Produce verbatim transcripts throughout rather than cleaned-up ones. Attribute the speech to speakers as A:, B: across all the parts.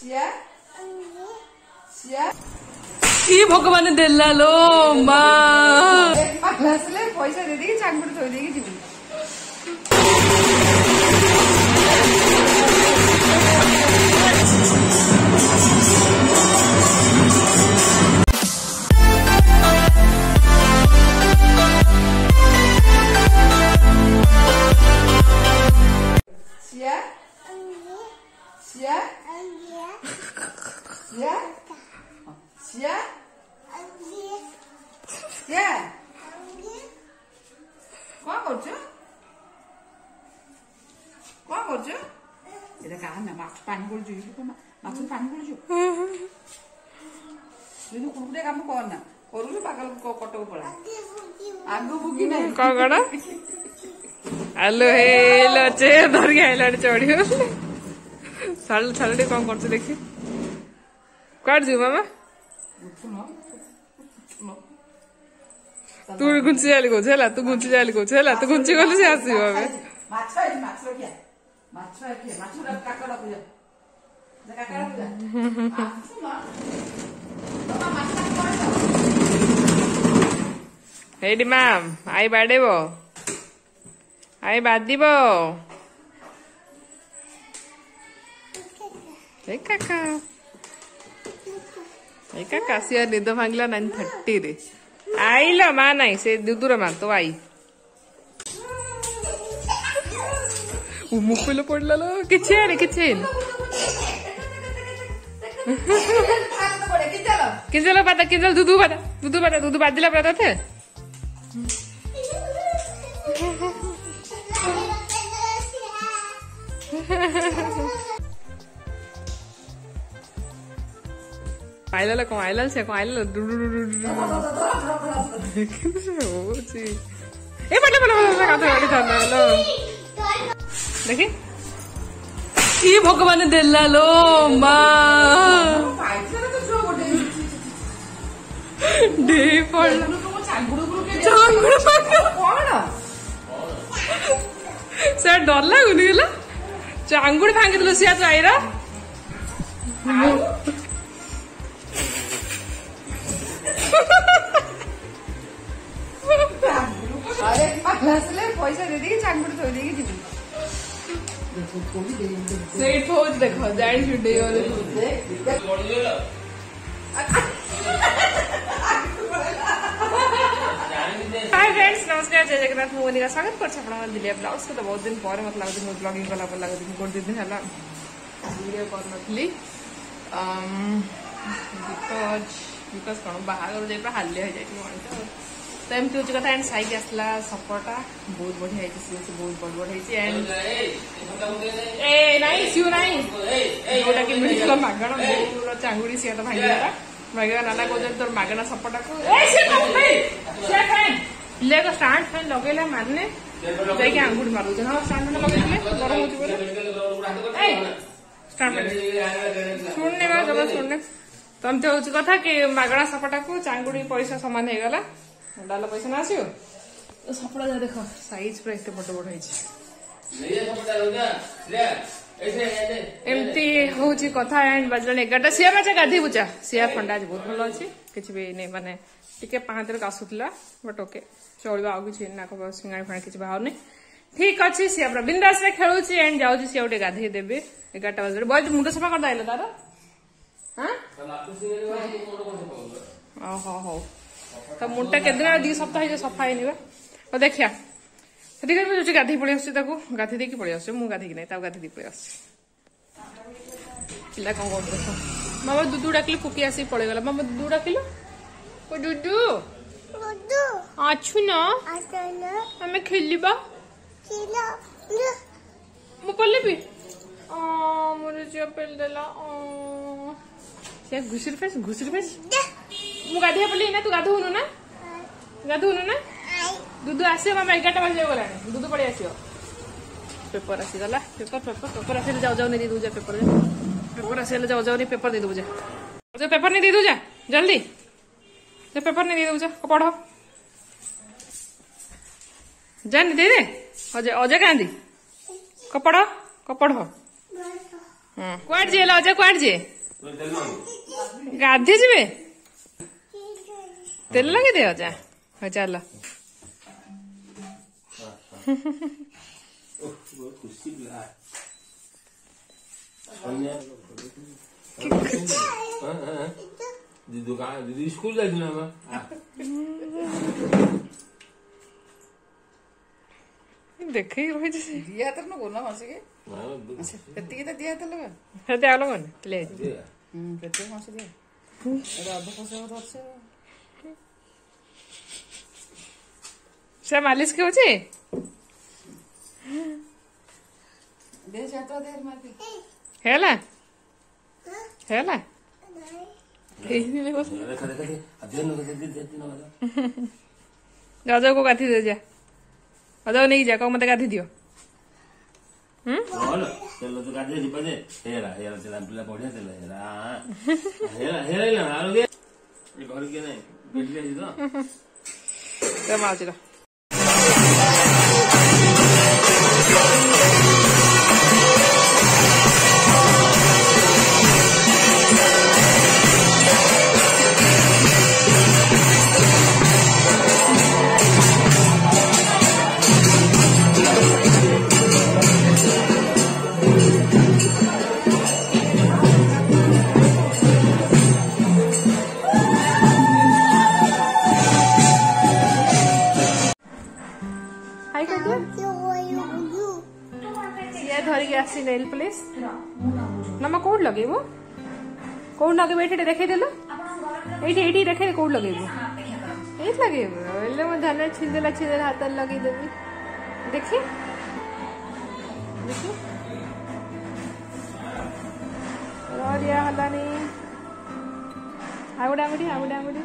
A: कि भगवान देला लो माँ
B: पैसा दे देगी चांगुड़ थोड़ी देगी जीवन पानी पड़ू माछ पानी पड़ू कुकुड़े काम करना करू पागल कटक पड़ा आगु बुकी ना
A: कण आलो हेलो चेयर धरिक आइला चढ़ी साल साल कौन कर देखी कट जी मामा तू घुंची जाली कौच है तू घुंची जाली कौच है तू घुंची गलु से आसी बाबे
B: माछ है माछ रखिया माछ रखिया माछ काकड़ा पूजा जे काकड़ा पूजा आसुना बाबा माछ कर
A: हेडी मैम आई बाडेबो आई बादीबो ए काका ए काका सिया निद भांगला नाइन थर्टी रे आइलो मा नहीं से दुदुर मा तो आई मुखलो पड़ला लो किछे रे किछे किंजल पता किंजल दुदु पता दुदु पता दुदु बादिला पता थे आइला कौन आइला से कौन आइला ए पटले पटले पटले काते गाड़ी थांदा लो देखि ई भगवान देला लो माँ डे पड़ से डर लगुनि गला चांगुड़ भांगी दिलो सिया चाइरा
B: पैसा दे देगी चांगुड़ थोड़ी देगी जीवन
A: देखो जाइन छुटे हाय फ्रेंड्स नमस्कार जय जगन्नाथ मु मोनिका स्वागत कर दिलिया ब्लाउज को तो बहुत दिन पर मत लागत मु ब्लॉगिंग कला पर लागत दिन गोटे दिन हला वीडियो कर नथली बिकॉज बिकॉज कौन बाहर जाइए हालिया हो जाए तो एमती हूँ कथा एंड साइक आसला सपटा बहुत बढ़िया सी बहुत बड़ बड़ एंड ए नाई सिउ नाई जोटा कि मिलता मागण मोर चांगुड़ी सी तो भांगीगला भांगीगला नाना कहते तोर मागणा सपटा को ले स्टांड फैन लगे मारने जाकि आंगुड़ मारू हाँ स्टांड फैन लगे गरम हो शुणने जब शुणने तो एमती हूँ कथा कि मागणा सपटा को चांगुड़ी पैसा सामान हो गला डाल पैसा ना आसो सपड़ा जा देख साइज पूरा एत बड़ बड़ एमती हूँ कथा एंड बाजल एगारटा सिया माचा गाधी बुचा सिया फंडा आज बहुत भल अच्छी किसी भी नहीं माने टिके पाँच आसूला बट ओके चलो आउ कि नाक सिंगाड़ी फाणी किसी बाहर नहीं ठीक अच्छे सिया पूरा बिंदास में खेलुच एंड जाऊँ सिया गोटे गाधे देवे एगारटा बजे बहुत मुंड सफा कर दाइल तार हाँ हो तो मुंडा केदिन दी सप्ताह सफा है देखिया ठीक गाधी पड़े आस गाधी देकी पड़े आस गाधी ना गाधी दी पड़े आस पिला कौन कर देख मामा दुदू डाकिल फुकी आसी पड़ेगला मामा दुदू डाकिल दुदू अच्छु ना आम खेलवा मु पल्लेबी मोर झील पेल देला घुसरी फेस घुसरी फेस मु गाधिया पड़ी ना तू गाधुनु ना गाधुनु ना दूध आसो मामा एगारटा बजे गला दूध पड़े आस पेपर आसीगला पेपर पेपर पेपर आस जाऊ जाऊ नहीं दूजा पेपर पेपर आस जाऊ जाऊ नहीं पेपर दे दूजा पेपर नहीं दे दूजा जल्दी पेपर नहीं दे दूजा पढ़ जानी दे दे अजय अजय क्या दी कपड़ कपड़ कुआड़ जे लजा कुआड़ जे गाधे जीवे तेल लगे दे अजा हो चल
C: दीदी स्कूल जाए ना
A: देखे
B: दिया तो ना बोलना मासी के कितनी कितनी दिया तो लगा
A: फिर दे आलो कौन ले
B: हम्म कितने मासी दिया अरे अब कैसे हो तो अच्छे
A: से मालिश के होचे
B: दे जाता देर मार के
A: हेला हेला राजा को गाथी दे जा राजा नहीं जा कहो मत गाथी दियो हम्म
C: चलो तो गाधे जी पजे हेरा हेरा चला पिला बढ़िया चला हेरा हेरा हेरा ले आरो दे ये घर के नहीं बैठ गया जी तो
A: ते माजरा धरिक आसी नेल प्लीज नम कौट लगेबो कौट लगे एठी देखे देलो एठी एठी देखे कौट लगेबो एठ लगेबो एले म धन छिंदेला छिंदेला हाथ लगे देबी देखि देखि रोडिया हलानी आउडा आउडी आउडा आउडी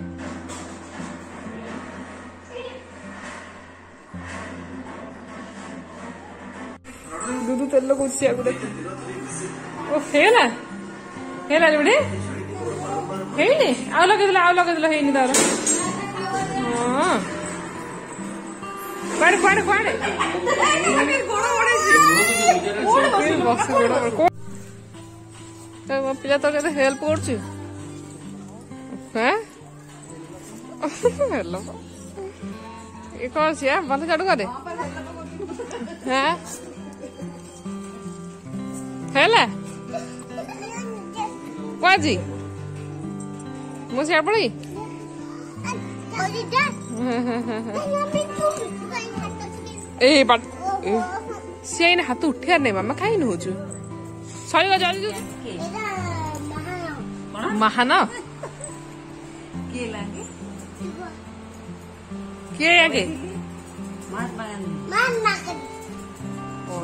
A: दूध तेल कुछ आगुड़े ओ हेला हेला लुड़े हेनी आउ लगे दिला आउ लगे दिला हेनी तार हां क्वाडे क्वाडे क्वाडे गोड़ ओडे जी गोड़ बस गोड़ तो पिला तो केते हेल्प करछु हैं हेलो ये कौन सी है बंद झाड़ू करे हैं हेला वाजी मुझे पड़ी ए बट से हाथ उठे नहीं मामा कहीं न होचु सॉरी का जल्दी महाना
B: के लागे
A: के आगे
B: मार मान
D: मान ना कर
A: और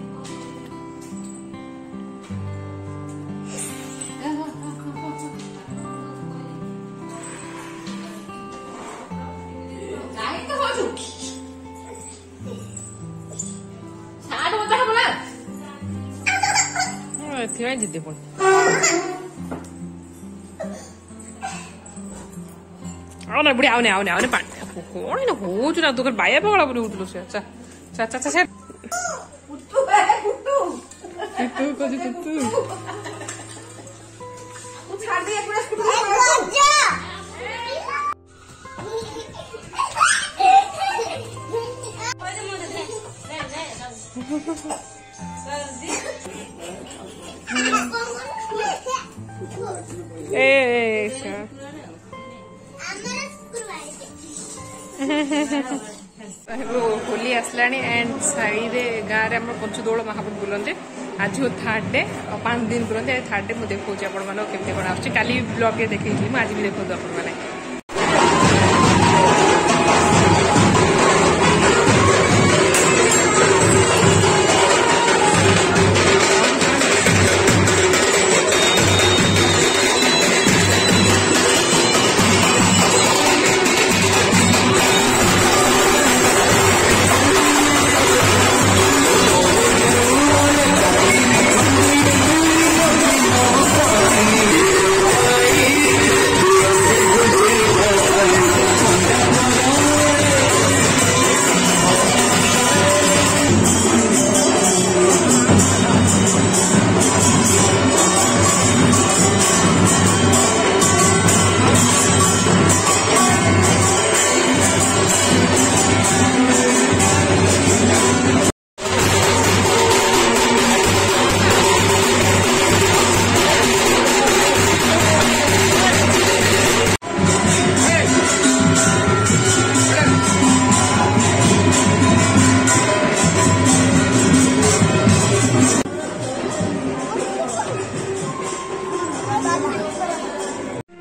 A: थिया जिद्दे पण आउने बुढी आउने आउने आउने पानी कोण न होचु ना दुकान बाया पगला पनि उठलो से अच्छा अच्छा अच्छा अच्छा
B: कुट्टू है कुट्टू
A: कुट्टू कजी कुट्टू
B: तू छाड़ दे पूरा कुट्टू
A: ए होली आसलानी एंड साई गाँव में पंचदोल महाप्रभु बुलते आज थर्ड डे पांच दिन बुलते थर्ड डे मुझे देखा आपके कौन आसली ब्लॉग देखी आज भी देखो आप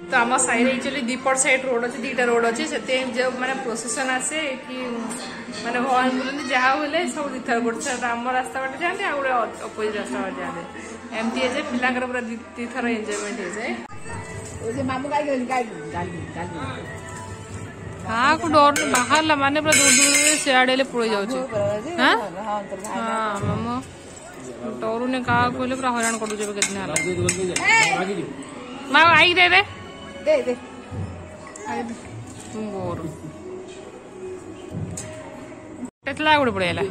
A: तो आम साइड एक्चुअली दीपट साइड रोड अच्छे दीटा रोड अच्छे से जो मैंने प्रोसेसन आसे कि मैंने भगवान बोलते जहाँ बोले सब दिथर गोटे आम रास्ता बाटे जाते आ गए अपोजिट रास्ता बाटे जाते एमती है पिलांकर पूरा दी थर एंजॉयमेंट हो जाए हाँ को डर बाहर माने पूरा दूर दूर सियाड़े पड़े जाऊे हाँ मामू डरू ने क्या कहले पूरा हईराण कर कितने माँ आई दे दे दे दे गोर केतला गुड़ पड़ेला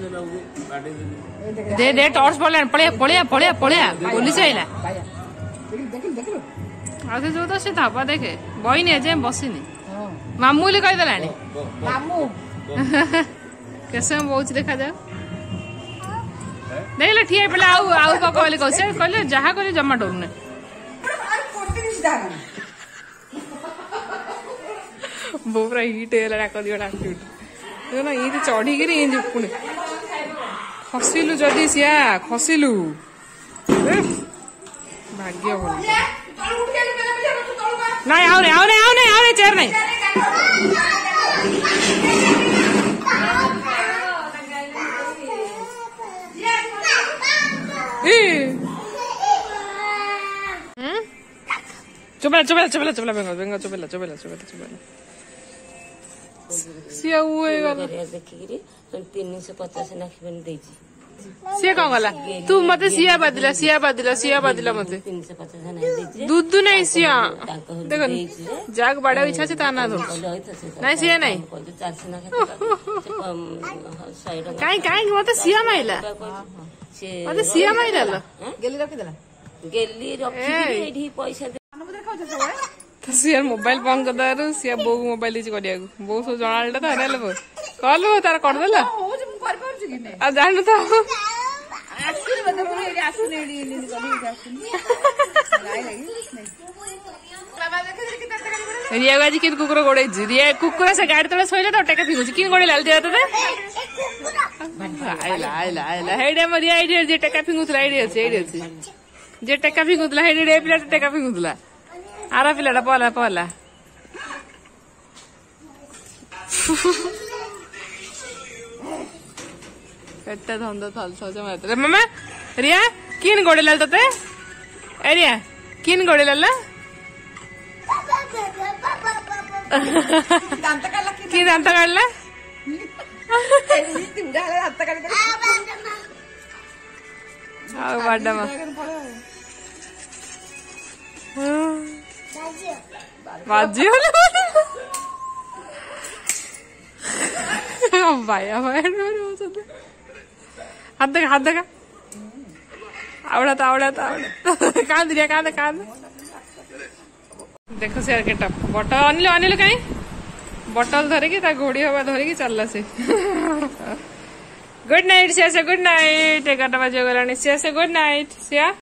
A: दे दे टॉर्च पड़े पड़े पड़े पड़े पड़े पुलिस आइला आसे जो तो से धापा देखे बही नहीं जे बसिनी मामू ले कहि देलानी मामू कैसे बहुत देखा जाओ देखले ठिया पले आउ आउ पकवाले कहसे कहले जहा कहले जम्मा डरने बोरा हिट है कर दिया ना ये चढ़ी कि पुणी खसिलु जदि सिया खसिलु भाग्य भल ना आउ नहीं आउ नहीं आउ नहीं आउ नहीं चेयर नहीं चुपला चुपला चुपला चुपला बेंगा बेंगा चुपला चुपला चुपला चुपला सिया हुए गला
D: देखिकरी तीन सौ पचास नाखिबन देजी
A: सिया कौन गला तू मते सिया बदला सिया बदला सिया बदला मते
D: तीन सौ पचास ना देजी
A: दूध नहीं सिया देखो जाग बड़ा इच्छा से ताना दो नहीं सिया नहीं
D: चार सौ नाखि
A: काई काई मते सिया माइला मते सिया माइला
B: गेली रखी देला
D: गेली रखी एठी पैसा
A: तो सियार मोबाइल बंद कर दारू सिया बो मोबाइल इच करिया बो सो जणालटा तो हनेले बो कहलु तार कर देला
B: हो जे मु कर पाउछ कि नै
A: आ जानु तो
B: आसुर बदे पुरो एडी आसुन एडी एडी करी आसुन लाई लगी बाबा देखे कि तत करी
A: रिया बाजी किन कुकुर गोड़े रिया कुकुर से गाड़ी तले सोइले तो टेका फिगुची किन गोड़े लाल दिया तते आइला आइला आइला हेडे मरिया आइडी जे टेका फिगुतला आइडी আছে आइडी আছে जे टेका फिगुतला हेडे रे पिला टेका फिगुतला आरा पिलाटा पला पला कट्टा धंदा थाल सजा मात्र मम्मा रिया किन गोड़े लाल तते ए रिया किन गोड़े लाल
B: दांत काढला की
A: की दांत काढला
B: तीन गाला दांत काढला
A: आ वाडा मा बाजी होला बाया बाया हाथ देखा हाथ देखा आवड़त आवड़त आवड़त कांद रिया कांद कांद देखो से के टप बटल अनिल अनिल कहीं बटल धरिकी ता घोड़ी हवा धरिकी चलला से गुड नाइट सिया से गुड नाइट एगारटा बजे गलानी सिया से गुड नाइट सिया।